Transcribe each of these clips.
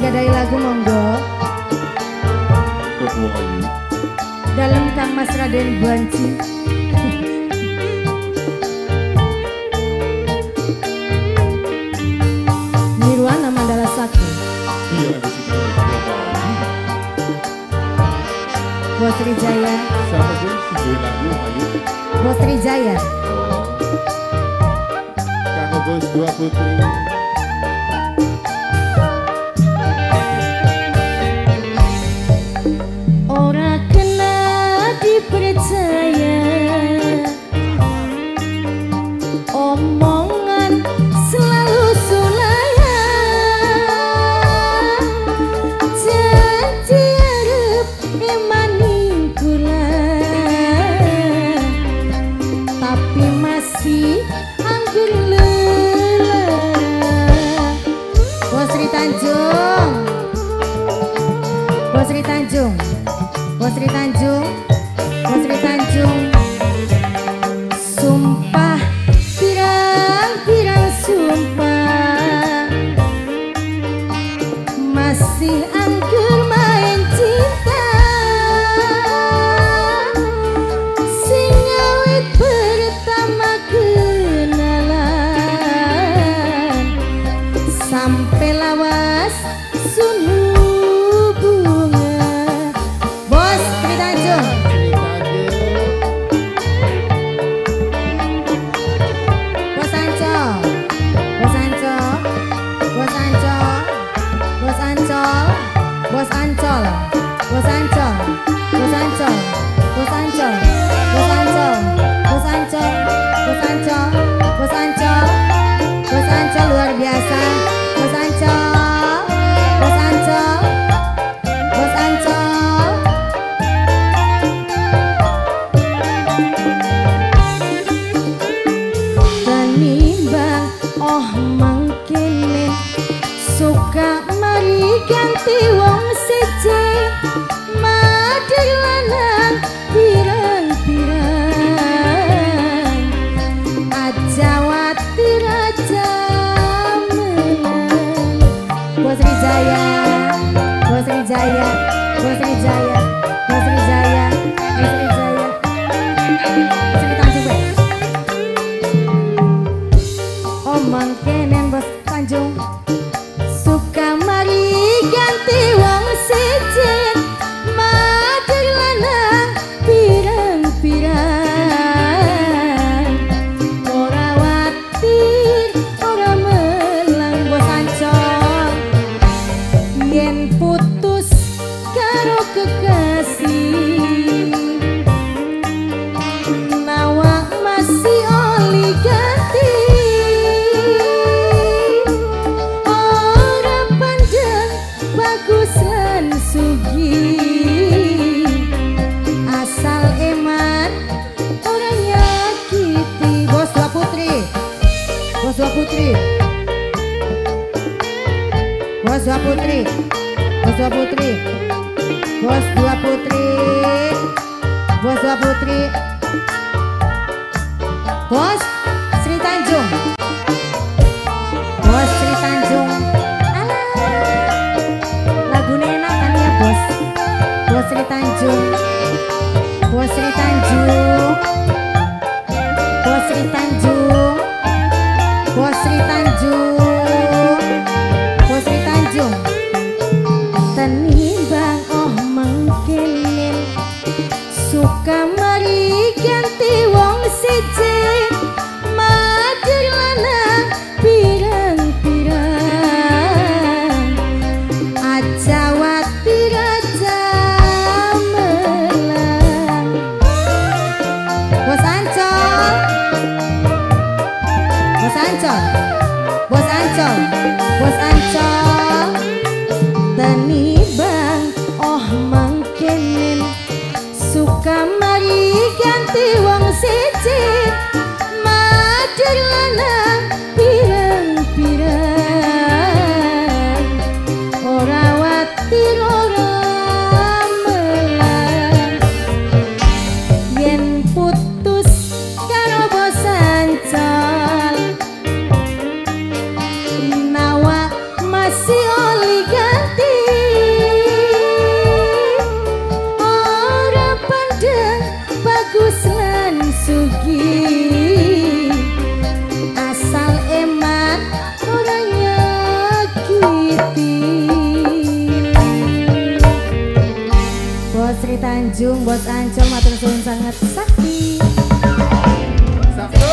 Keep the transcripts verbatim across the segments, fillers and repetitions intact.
gadai lagu monggo. Dalam Kang Mas Raden Banci. Nirwana Mandala Sakti. Bos Trijaya. Siapa sih sebuah lagu ayo? Bos Trijaya. Oh. Kang Bos dua putri. Ora kena dipercaya omongan selalu sulaya, janji arep emani kula tapi masih anggur lelah. Bos Sri Tanjung, Bos Sri Tanjung, Bos Sri Tanjung, Bos Sri Tanjung, sumpah pirang-pirang sumpah masih anggur main cinta, sing awet pertama kenalan sampai lawas sunu. Bos Ancol, Bos Ancol, Bos Ancol, Bos Ancol, Bos Ancol, Bos Ancol, Bos Ancol, Bos Ancol, Bos Ancol luar biasa, Bos Ancol, Bos Ancol, Bos Ancol. Tenimbang oh mangkene suka mari ganti wong seje mader lanang pirang-pirang aja watir aja menang. Bos Trijaya, Bos Trijaya, Bos Trijaya, Bos Trijaya, Bos Trijaya, Sri Tanjung. Omong kenen Bos Tanjung suka mari ganti wong sejen mader lanang pirang-pirang ora watir ora melang. Bos Ancol yen putus karo kekasih nawak masih oli ganti bagus lan sugi asal eman orang nyakiti. Bos dua putri, Bos dua putri, Bos dua putri, Bos dua putri, Bos dua putri, Bos dua putri, Bos Sri Tanjung, Bos Sri Tanjung. Bos Sri Tanjung, Bos Sri Tanjung, Bos Sri Tanjung, Bos Sri Tanjung, Bos Sri Tanjung. Tenimbang oh mangkene suka mari ganti wong seje mader lanang pirang-pirang aja watir aja melang. Bos Ancol, Bos Ancol, Bos Ancol, Bos Ancol. Tenimbang oh mangkene suka mari ganti wong seje mader lanang pirang-pirang ora watir ora melang. Yen putus karo Bos Ancol nawak masih oli ganti Tanjung, Bos Ancol, matur suwun sangat sakti. Sabtu.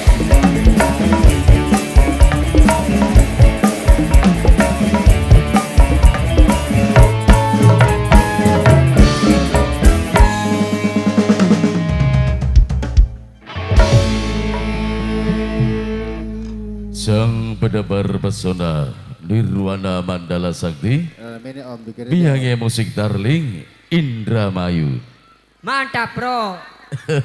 Sang pedabar pesona Nirwana Mandala Sakti, Eh, ini Om bikin biangnya musik darling Indramayu. Mantap bro.